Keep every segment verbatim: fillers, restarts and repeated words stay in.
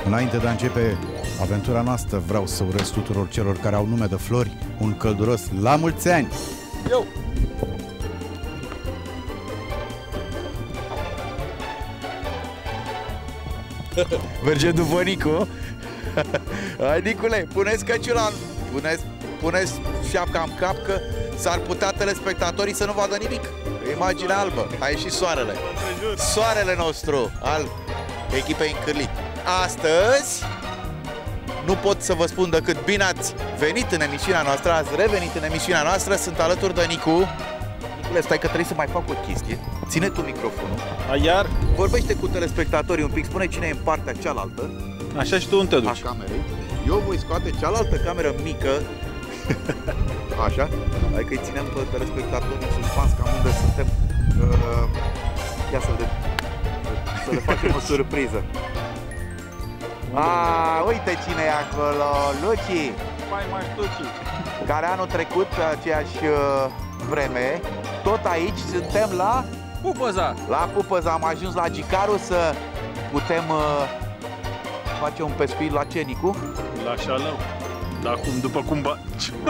Înainte de a începe aventura noastră, vreau să urez tuturor celor care au nume de flori un călduros la mulți ani! Eu! Merge după Nicu. Hai, Nicule, puneți căciula, puneți, puneți șapca în cap că s-ar putea telespectatorii să nu vadă nimic. Imagine albă, a ieșit soarele. Soarele nostru al echipei Încârlit. Astăzi nu pot să vă spun decât bine ați venit în emisiunea noastră, ați revenit în emisiunea noastră, sunt alături de Nicu. Nicule, stai că trebuie să mai fac o chestie. Ține tu microfonul. A, iar? Vorbește cu telespectatorii un pic, spune cine e în partea cealaltă. Așa și tu unde te duci? A camerei. Eu voi scoate cealaltă cameră mică. Așa. Hai că îi ținem pe telespectatorii în suspans cam unde suntem. Uh, ia să le, să le facem o surpriză. A, uite cine e acolo, Luci. Mai mai Luci. Care anul trecut, pe aceeași uh, vreme, tot aici suntem la Pupăza. La Pupăza. Am ajuns la Gicaru să putem uh, face un pescuit la ce, Nicu? La șalău. Dar cum, după cum bate...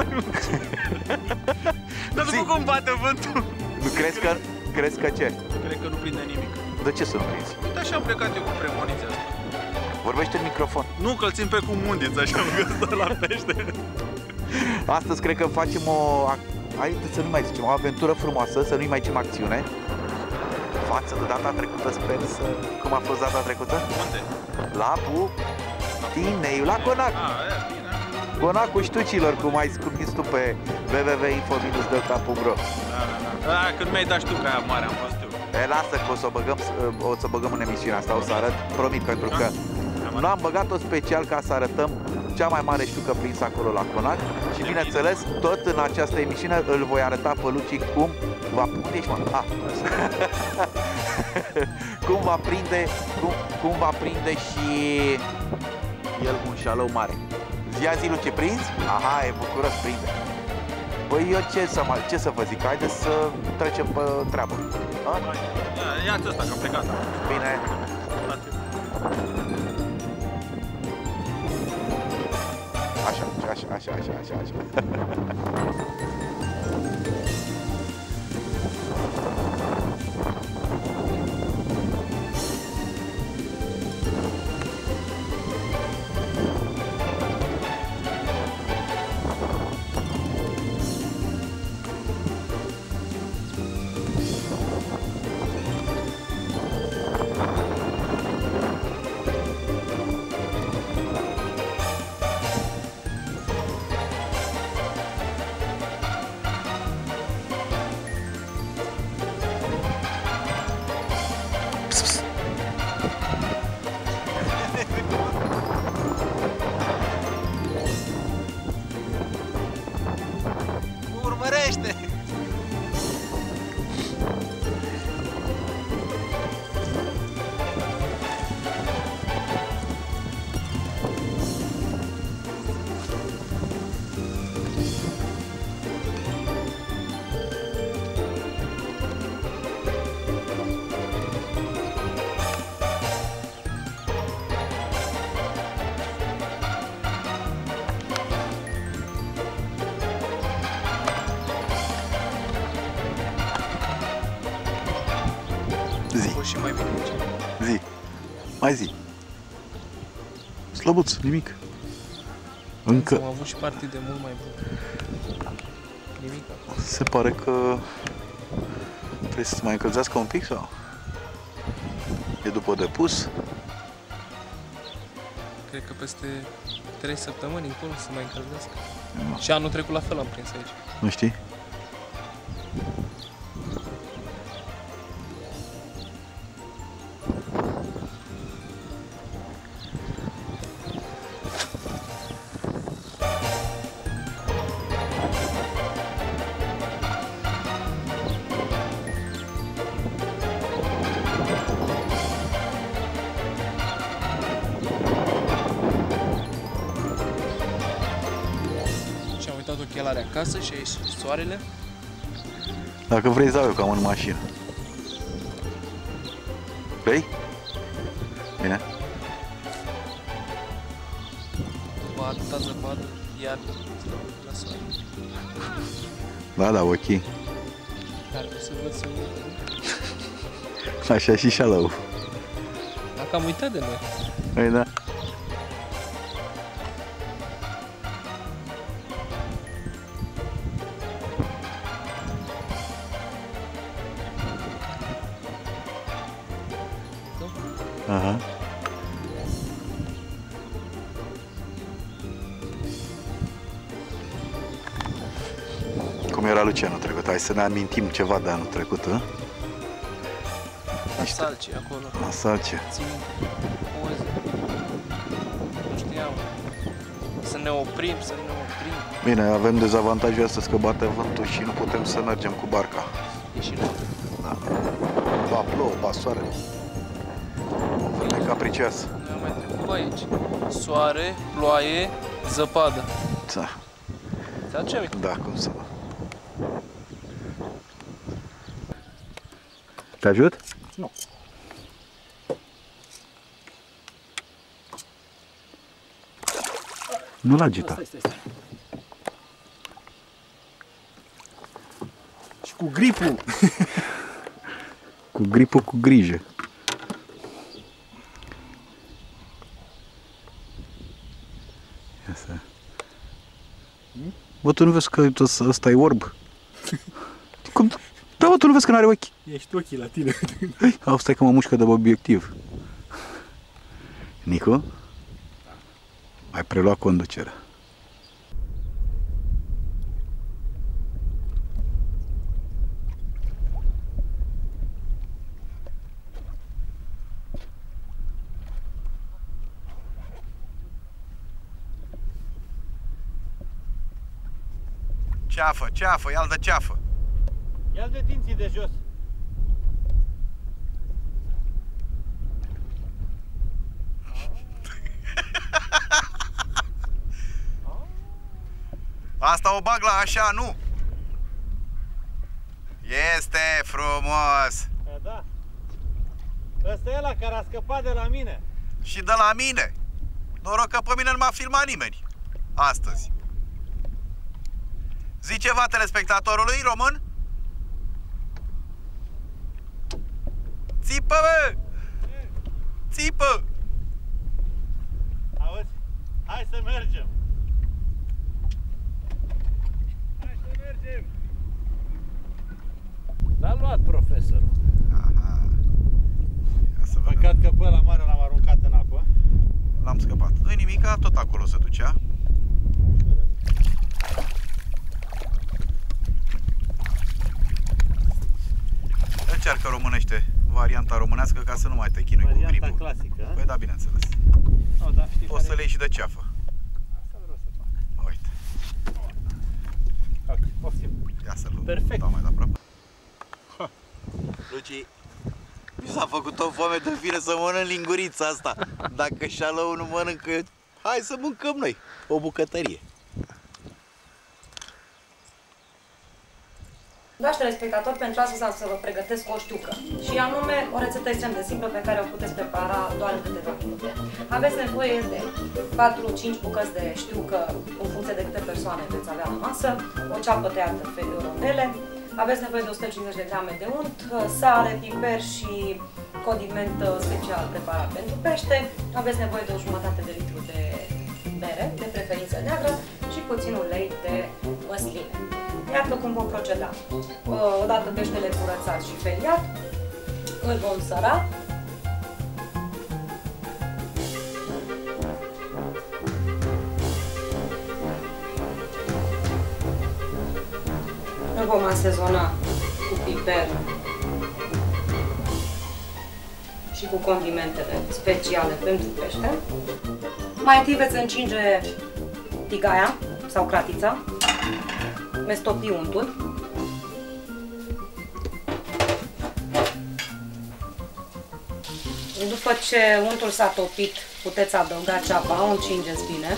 Dar după cum bate vântul. Nu crezi că, crezi că ce? Cred că nu prinde nimic. De ce să nu prinzi? Uite, așa am plecat eu cu premoniția asta. Vorbește în microfon. Nu, că-l țin pe cu mundiță, așa am găsit la pește. Astăzi cred că facem o... Haideți să nu mai zicem, o aventură frumoasă, să nu-i mai zicem acțiune. Față de data trecută, sper să... Cum a fost data trecută? Unde? La Putinei, la Conac. Ah, e, bine. Conacul ștucilor, cum ai scris tu pe w w w punct info minus delta punct ro. Da, da, da. Da, când mi-ai dat tu că aia mare am fost eu. E, lasă că o să, băgăm, o să băgăm în emisiunea asta, o să arăt, promit, pentru că nu am băgat-o special ca să arătăm cea mai mare ștucă prinsă acolo la Conac și, bineînțeles, tot în această emisiune îl voi arăta pe Luci cum va... Unde ești, mă? Ah. cum va prinde, cum, cum va prinde și el un șalău mare. Zia zi, Luci, prins? Aha, e bucuros, prinde. Păi eu ce să, mă, ce să vă zic, haideți să trecem pe treabă. Ia-ți ăsta, că am plecat. Bine. Așa, așa, așa, așa, așa, așa. Urmărește! Zi. Și mai bine. Zi. Mai zi. Slăbuț, nimic. Încă... Am avut și partide mult mai bune. Nimic. Se pare că trebuie să se mai încălzească un pic sau? E după depus? Cred că peste trei săptămâni încolo să mai încălzească. Nu. Și anul trecut la fel am prins aici. Nu știi? Ochelare acasă și aici soarele. Dacă vrei, dau eu, că am în mașină. Vrei? Bine. atâta zăpadă, iar la soare. Da, da, ok. Dar nu se văd să uit. Așa și șalău. Dacă am uitat de noi. Păi da. Aha. Cum era Lucia anul trecut? Hai să ne amintim ceva de anul trecut, a? La Salce, acolo. La Salce. Țin o zi. Nu știam. Să ne oprim, să ne oprim. Bine, avem dezavantajul astăzi că bate vântul și nu putem să mergem cu barca. E și noi. Da. Ba plouă, ba soare. O vreme capricioasă. Noi am mai trecut pe aici. Soare, ploaie, zăpadă. Da. Te aduce? Da, cum să nu. Te ajut? Nu. Nu-l agita. Stai, stai, stai. Și cu gripul. Cu gripul, cu grijă. Ia să... Bă, tu nu vezi că ăsta e orb? Cum? Da, bă, tu nu vezi că n-are ochi? Ești ochii la tine. Au, stai că mă mușcă de obiectiv. Nicu? Ai preluat conducerea. Ceafă, ceafă, ia-l de ceafă. Ia-l de dinții de jos. Asta o bag la așa, nu? Este frumos. E, da. Ăsta e ăla care a scăpat de la mine. Și de la mine. Noroc că pe mine nu m-a filmat nimeni astăzi. Zi ceva telespectatorului român? Țipă, bă! Țipă! Auzi? Hai să mergem. Hai să mergem. L-a luat profesorul. Aha. Ia să vedem. Păcat că pe ăla mare l-am aruncat în apă. L-am scăpat. Nu-i nimica, tot acolo se ducea. Încearcă românește varianta românească ca să nu mai te chinui cu Varianta gripul. clasică, Păi da, bineînțeles. oh, da, știi Poți să care... le iei și de ceafă. Asta vreau să fac. Uite. Fac, poftim. Ia să-l luăm. Perfect. Da, mai de aproape. Luci, mi s-a făcut o foame de fine să mănânc lingurița asta. Dacă șalăul nu mănâncă, hai să mâncăm noi o bucătărie. Dragi telespectatori, pentru asta să vă pregătesc o știucă. Și anume, o rețetă extrem de simplă pe care o puteți prepara doar în câteva minute. Aveți nevoie de patru cinci bucăți de știucă în funcție de câte persoane veți avea la masă, o ceapă tăiată în rondele, aveți nevoie de o sută cincizeci de grame de unt, sare, piper și condiment special preparat pentru pește, aveți nevoie de o jumătate de litru de bere, de preferință neagră, și puțin ulei de măsline. Iată cum vom proceda. Odată peștele curățat și feliat, îl vom săra. Îl vom asezona cu piper și cu condimentele speciale pentru pește. Mai întâi veți încinge tigaia sau cratița, veți topi untul. După ce untul s-a topit, puteți adăuga ceapa, o încingeți bine.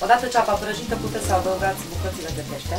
Odată ceapa prăjită, puteți să adăugați bucățile de pește.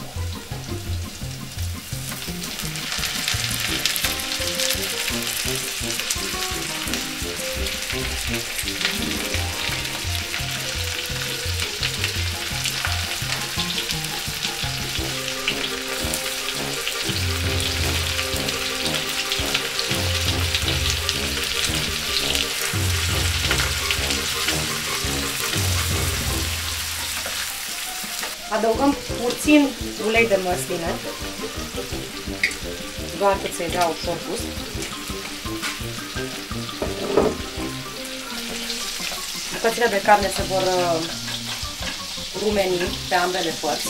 Adăugăm puțin ulei de măsline, doar cât să-i dea ușor gust. Bucățile de carne se vor rumeni pe ambele părți.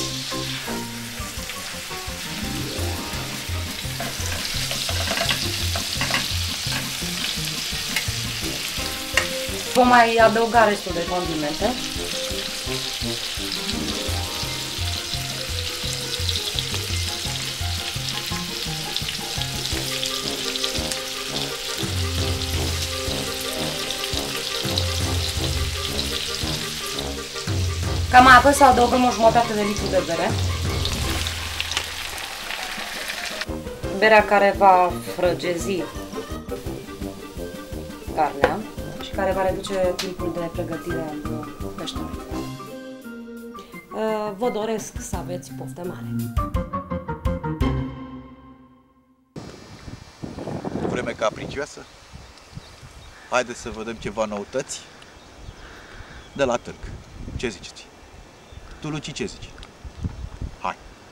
Vom mai adăuga restul de condimente. Cam apoi să adăugăm o jumătate de litru de bere. Berea care va frăgezi carnea și care va reduce timpul de pregătire al peștelui. Vă doresc să aveți poftă mare! Vreme capricioasă. Haideți să vedem ceva noutăți de la târg. Ce ziceți? Tu, Luci, ce zici? Hai!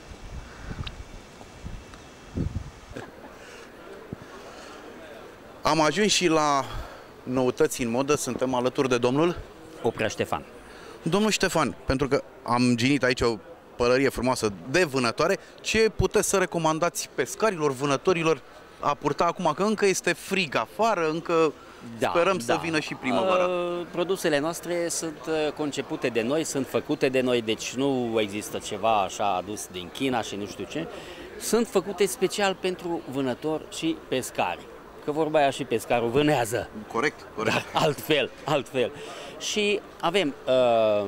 Am ajuns și la noutăți în modă. Suntem alături de domnul Oprea Ștefan. Domnul Ștefan, pentru că am ginit aici o pălărie frumoasă de vânătoare, ce puteți să recomandați pescarilor, vânătorilor a purta acum, că încă este frig afară, încă da, sperăm da. să vină și primăvara? Uh, produsele noastre sunt concepute de noi, sunt făcute de noi, deci nu există ceva așa adus din China și nu știu ce. Sunt făcute special pentru vânători și pescari. Că vorba aia și pescarul vânează. Corect, corect. Da, altfel, altfel. Și avem uh,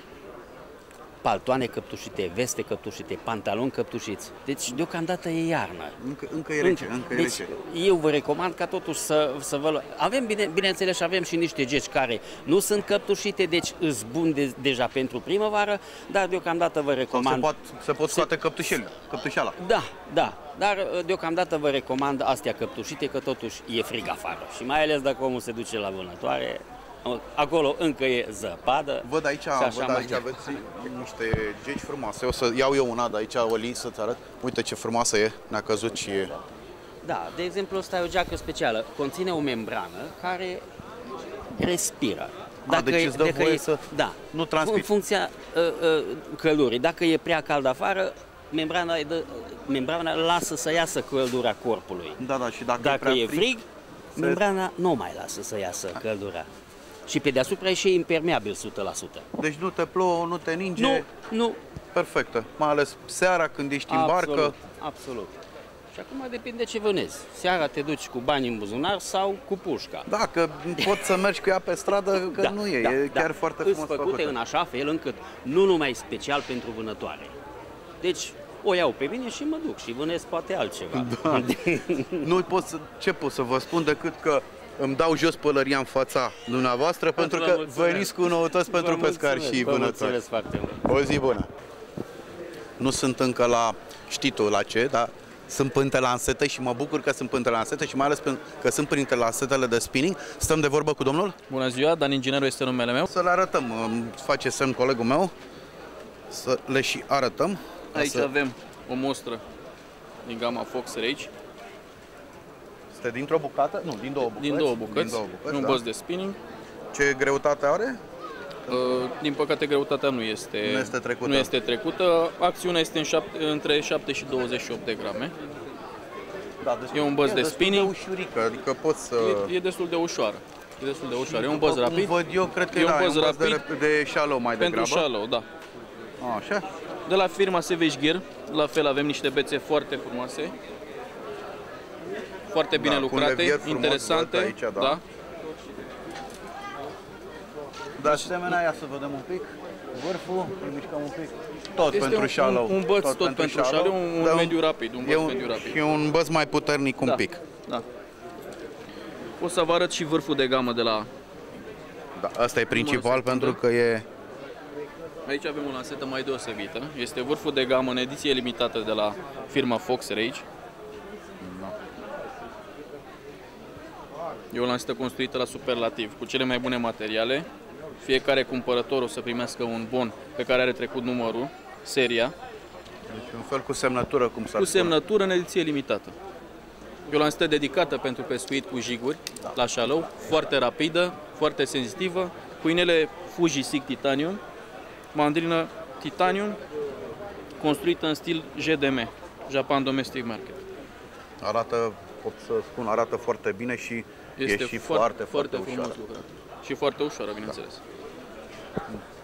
paltoane căptușite, veste căptușite, pantaloni căptușiți. Deci, deocamdată e iarnă. Încă, încă e rece, încă, încă e deci, rece. eu vă recomand ca totuși să, să vă luați. Avem, bine, bineînțeles, avem și niște geci care nu sunt căptușite, deci îs bun de, deja pentru primăvară, dar deocamdată vă recomand... Sau se pot, se pot scoate căptușele, căptușeala. Da, da. Dar deocamdată vă recomand astea căptușite, că totuși e frig afară. Și mai ales dacă omul se duce la vânătoare, acolo încă e zăpadă. Văd aici, văd aici aveți niște geci frumoase. O să iau eu una de aici, Oli, să-ți arăt. Uite ce frumoasă e, ne-a căzut și e. Da, de exemplu, ăsta e o geacă specială. Conține o membrană care respiră. Dacă A, deci e, îți dă voie e, să da, nu transpiri. În funcția uh, uh, căldurii. Dacă e prea cald afară, membrana, dă, membrana lasă să iasă căldura corpului. Da, da, și dacă, dacă e, e frig, frig se... membrana nu mai lasă să iasă căldura. Și pe deasupra e și impermeabil o sută la sută. Deci nu te plouă, nu te ninge? Nu, nu. Perfectă. Mai ales seara când ești absolut, în barcă. Absolut. Și acum depinde ce vânezi. Seara te duci cu bani în buzunar sau cu pușca. Da, că poți să mergi cu ea pe stradă, că da, nu e. Da, e da. chiar foarte frumos făcute făcută. în așa fel încât nu numai special pentru vânătoare. Deci o iau pe mine și mă duc și vânez poate altceva. Da. Nu pot să, ce pot să vă spun decât că îmi dau jos pălăria în fața dumneavoastră pentru că veniți cu noutăți pentru pescari și vânători. Mulțumesc foarte mult. O zi bună! Nu sunt încă la, știi tu la ce, dar sunt printre lansete și mă bucur că sunt printre lansete și mai ales că sunt printre lansetele de spinning. Stăm de vorbă cu domnul? Bună ziua, Dan Inginerul este numele meu. Să le arătăm, îmi face semn colegul meu, să le și arătăm. Aici să... avem o mostră din gama Fox Rage. Este dintr-o bucată? Nu, din două bucăți. Din două bucăți, din două bucăți un da. băț de spinning. Ce greutate are? Uh, din păcate, greutatea nu este, nu este trecută. Nu este trecută. Acțiunea este în șapte, între șapte și douăzeci și opt de grame. Da, e un băț de spinning. E ușurică, adică poți să... E, e destul de ușoară. E destul de ușoară. E un băț rapid. Văd eu, cred că e da, un băț rapid de, de shallow mai degrabă. Pentru shallow, da. A, așa. De la firma Savage Gear, la fel avem niște bețe foarte frumoase. Foarte bine da, lucrate, interesante. Aici, da. Da. De asemenea, ia să vedem un pic. Vârful, îl mișcăm un pic. Tot Este pentru un, shallow. un, un băț tot, tot pentru shallow, un, un mediu rapid, un băț un, mediu rapid. Și un băț mai puternic un da, pic. Da. O să vă arăt și vârful de gamă de la... Da, asta e principal pentru că e... Aici avem o lansetă mai deosebită. Este vârful de gamă în ediție limitată de la firma Fox Rage. E o lansetă construită la superlativ, cu cele mai bune materiale. Fiecare cumpărător o să primească un bon pe care are trecut numărul, seria. Deci un fel cu semnătură, cum s-ar Cu semnătură în ediție limitată. E o lansetă dedicată pentru pescuit cu jiguri, da. La shallow, foarte rapidă, foarte senzitivă, cu inele Fuji Sig Titanium, mandrină Titanium, construită în stil J D M, Japan Domestic Market. Arată, pot să spun, arată foarte bine și este e și foarte, foarte, foarte, foarte ușoară. frumos lucrat. Și foarte ușoară, bineînțeles. Da.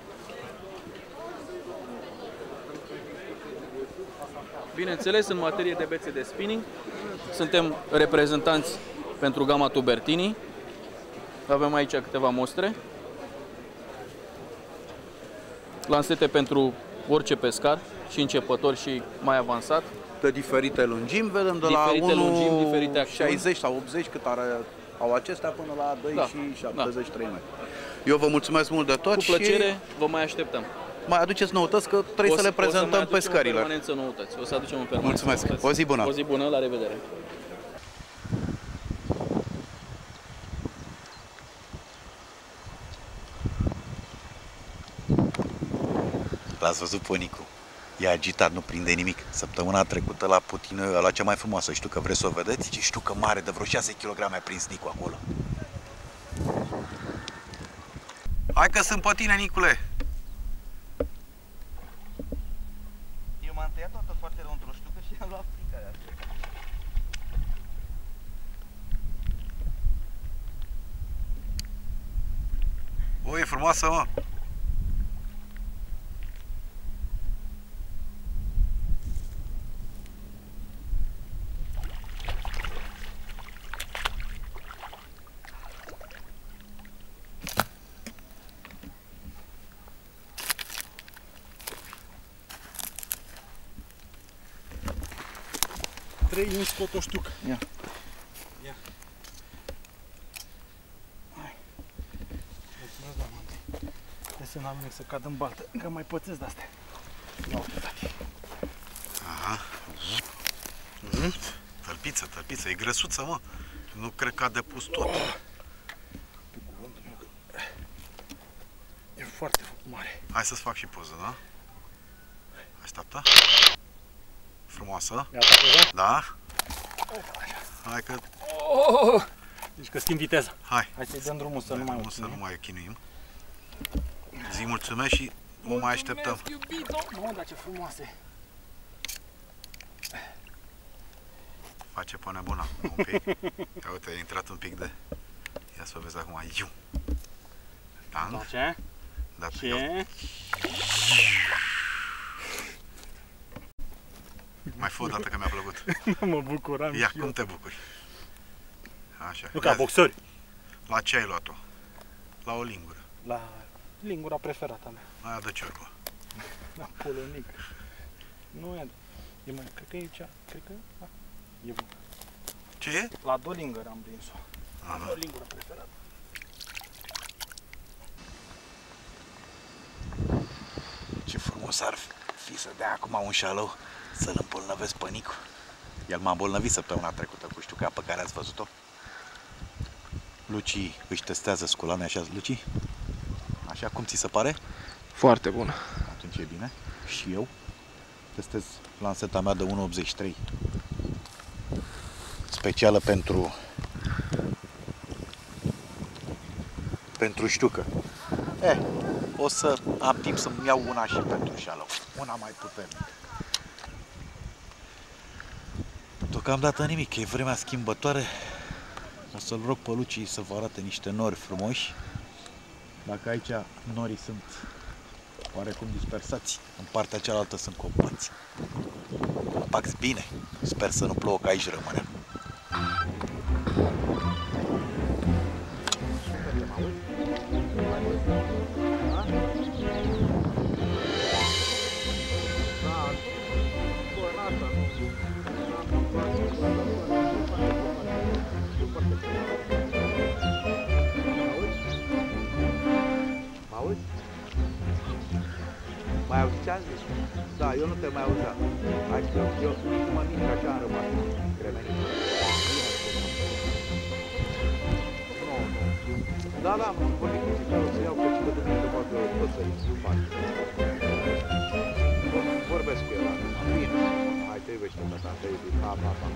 Bineînțeles, în materie de bețe de spinning, suntem reprezentanți pentru gama Tubertini. Avem aici câteva mostre. Lansete pentru orice pescar, și începător și mai avansat. De diferite lungimi, vedem de diferite la lungimi, diferite unu acțiuni. șaizeci sau optzeci, cât are, au acestea, până la doi Da, și șaptezeci și trei metri. Eu vă mulțumesc mult de tot. Cu plăcere, și vă mai așteptăm. mai aduceți noutăți, că trebuie O să le prezentăm pescarilor. O să mai aducem în permanență noutăți. O să aducem în permanență Mulțumesc. noutăți. O zi bună. O zi bună, la revedere. L-ați văzut pe Nicu? E agitat, nu prinde nimic. Săptămâna trecută la Putin a luat cea mai frumoasă. Știu că vreți să o vedeți? Și știu că mare, de vreo șase kilograme a prins Nicu acolo. Hai că sunt pe tine, Nicule! Eu m-am tăiat toată foarte rău într-o ștucă și am luat picarea asta. O, e frumoasă, mă! Trei inci scot o ștucă. Ia. Ia. Hai. Mulțumesc, doamnă. Trebuie să n-am nimic să cad în baltă, că mai pățesc de-astea. Ia uite, tati. Aha. Mm. Tălpiță, tălpiță, e grăsuță, mă. Nu cred că a depus tot. Pe cuvântul meu că e foarte mare. Hai să-ți fac și poză, da? Așteaptă. Frumoasă. Gata, poza? Da? Hai că... Oh! Deci că schimb viteza. Hai. Hai să-i dăm drumul să nu mai să nu mai chinuim. Zi mulțumesc și nu mai așteptăm. Mă, dar ce frumoase. Face pe nebuna un pic. Ia uite, a intrat un pic de... Ia să vezi acum. Iu. Da, ce? Da, Ce? Mai fă o dată că mi-a plăcut. Mă bucuram. Ia, cum te bucuri? Așa. Nu ca boxări. La ce ai luat-o? La o lingură. La lingura preferată a mea. Aia de ciorbă. La polonic. Nu e... E mai... Cred că e cea... Cred că... Da. E bună. Ce e? La două linguri am prins-o. Aha. La lingura preferată. Ce frumos ar fi să dea acum un shallow să-l îmbolnăvesc pe Nicu. El m-a îmbolnăvit săptămâna trecută cu știuca pe care ați văzut-o. Luci își testează sculane, așa, Luci? Așa cum ți se pare? Foarte bună. Atunci e bine. Și eu testez lanseta mea de unu optzeci și trei. Specială pentru pentru știucă. Eh, o să am timp să-mi iau una și pentru shallow. Una mai puternică. Deocamdată nimic, e vremea schimbătoare. O să-l rog pe Luci să vă arate niște nori frumoși. Dacă aici norii sunt oarecum dispersați, în partea cealaltă sunt copați. Copați bine. Sper să nu plouă, că aici rămânem. Ce-am zis? Da, eu nu te mai auzeam. Hai că eu nu mă mint, așa am rămas cremenit. Nu, nu. Da, da, mă vorbim cu țigarul să iau, că și de duminică poate tot să-i fac. Vorbesc cu el, bine. Hai, te iubește, tata, te iubi, pa, pa, pa.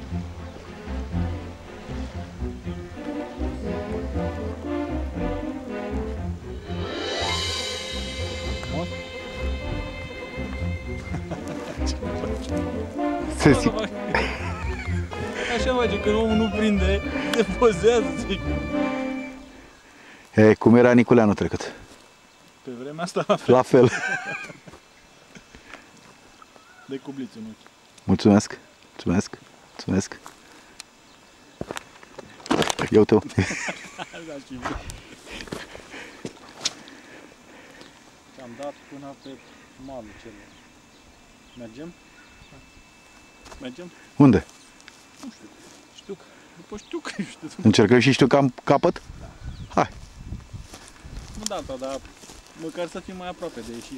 Se simt. Așa face, când omul nu prinde, se pozează, zic. E, cum era Nicule anul trecut? Pe vremea asta la fel. La fel. De cubliți în ochi. Mulțumesc, mulțumesc, mulțumesc. Ia uite-o. Am dat până pe malul celor. Mergem? Mergem? Unde? Nu știu. Știu că, după știu că știu. Încercăm și știu că am capăt? Hai. Nu da, dar măcar să fim mai aproape de ieșit.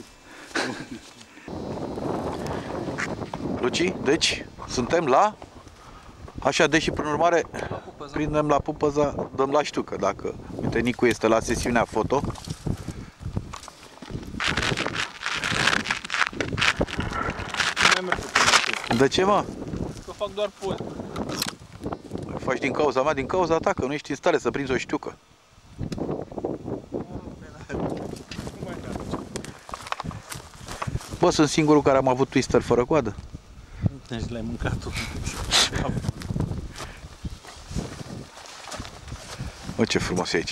Luci, deci suntem la... Așa, deși prin urmare prindem la Pupăza, dăm la Știucă, dacă... Uite, Nicu este la sesiunea foto. De ce, mă? Că fac doar poze. Faci din cauza mea, din cauza ta, că nu ești în stare să prinzi o știucă. Bă, sunt singurul care am avut twister fără coadă. Deci l-ai mâncat tu. Bă, ce frumos e aici.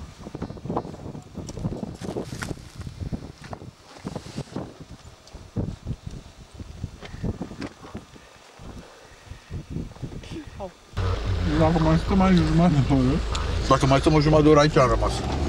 Dacă mai stăm aici jumătate de oră. Dacă mai stăm o jumătate de oră, aici am rămas.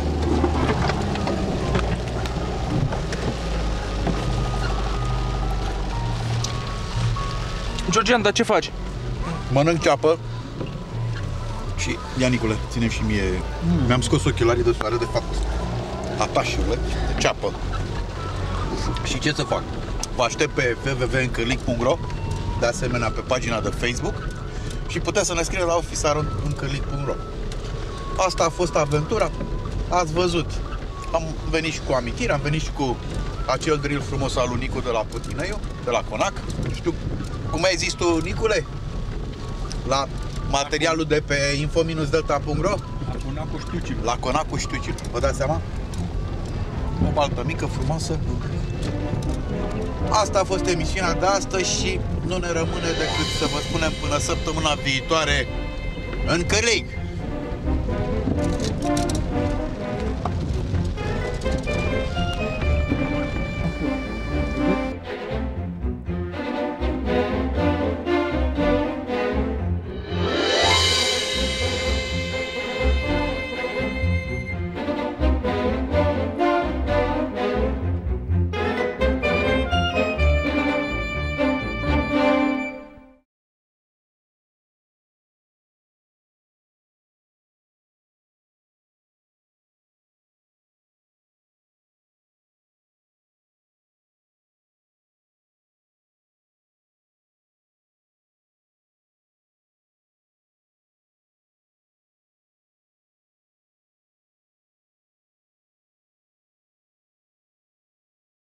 Georgian, dar ce faci? Mănânc ceapă. Și, ia Nicule, ține și mie. Mm. Mi-am scos ochelarii de soare, de fapt, atașurile de ceapă. Și ce să fac? Vă aștept pe w w w punct încârlic punct ro, de asemenea pe pagina de Facebook, și puteți să ne scrieți la office arond încârlic punct ro. Asta a fost aventura. Ați văzut. Am venit și cu amintiri, am venit și cu acel drill frumos al lui Nicu de la Putineiu, de la Conac. Știu cum ai zis tu, Nicule? La materialul de pe info delta punct ro? La Conacul Știucilor. La Conacul Știucilor. Vă dați seama? O baltă mică, frumoasă. Asta a fost emisiunea de astăzi și nu ne rămâne decât să vă spunem până săptămâna viitoare, Încârlig!